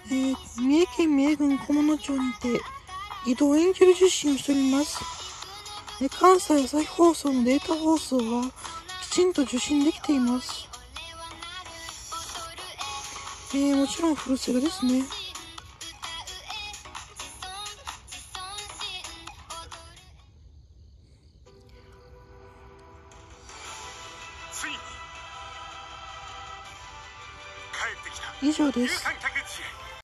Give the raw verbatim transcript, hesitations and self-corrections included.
えー、三重県三重郡菰野町にて移動遠距離受信をしております。えー、関西朝日放送のデータ放送はきちんと受信できています。えー、もちろんフルセグですね。以上です。